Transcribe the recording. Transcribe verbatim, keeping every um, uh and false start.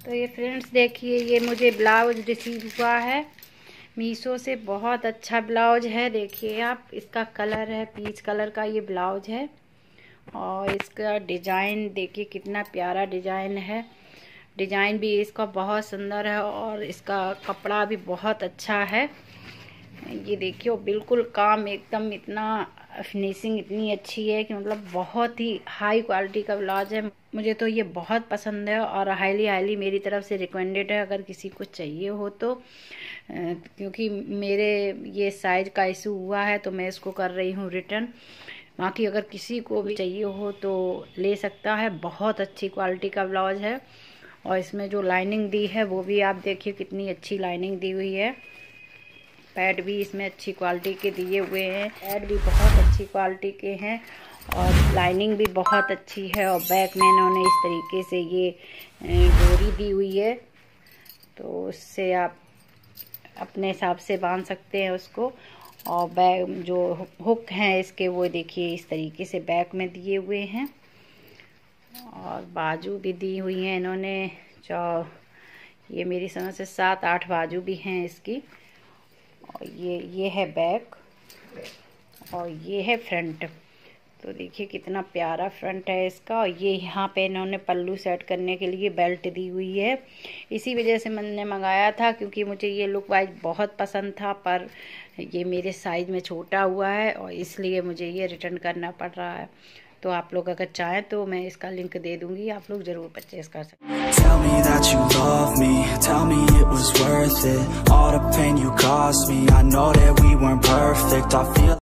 तो ये फ्रेंड्स देखिए, ये मुझे ब्लाउज रिसीव हुआ है मीशो से। बहुत अच्छा ब्लाउज है। देखिए आप, इसका कलर है पीच कलर का, ये ब्लाउज है। और इसका डिज़ाइन देखिए कितना प्यारा डिज़ाइन है। डिज़ाइन भी इसका बहुत सुंदर है और इसका कपड़ा भी बहुत अच्छा है। ये देखिए बिल्कुल काम एकदम, इतना फिनिशिंग इतनी अच्छी है कि मतलब बहुत ही हाई क्वालिटी का ब्लाउज है। मुझे तो ये बहुत पसंद है और हाईली हाईली मेरी तरफ से रिकमेंडेड है अगर किसी को चाहिए हो तो, क्योंकि मेरे ये साइज का इशू हुआ है तो मैं इसको कर रही हूँ रिटर्न। बाकी अगर किसी को भी चाहिए हो तो ले सकता है। बहुत अच्छी क्वालिटी का ब्लाउज है। और इसमें जो लाइनिंग दी है वो भी आप देखिए कितनी अच्छी लाइनिंग दी हुई है। पैड भी इसमें अच्छी क्वालिटी के दिए हुए हैं। पैड भी बहुत अच्छी क्वालिटी के हैं और लाइनिंग भी बहुत अच्छी है। और बैक में इन्होंने इस तरीके से ये डोरी दी हुई है, तो उससे आप अपने हिसाब से बांध सकते हैं उसको। और बैक जो हुक हैं इसके, वो देखिए इस तरीके से बैक में दिए हुए हैं। और बाजू भी दी हुई हैं इन्होंने। चौ ये मेरी समझ से सात आठ बाजू भी हैं इसकी। और ये ये है बैक और ये है फ्रंट। तो देखिए कितना प्यारा फ्रंट है इसका। और ये यहाँ पे इन्होंने पल्लू सेट करने के लिए बेल्ट दी हुई है। इसी वजह से मैंने मंगाया था, क्योंकि मुझे ये लुक वाइज बहुत पसंद था, पर ये मेरे साइज में छोटा हुआ है और इसलिए मुझे ये रिटर्न करना पड़ रहा है। तो आप लोग अगर चाहें तो मैं इसका लिंक दे दूँगी, आप लोग ज़रूर परचेज़ कर सकते हैं। Tell me that you love me, tell me it was worth it, all the pain you caused me, I know that we weren't perfect, I feel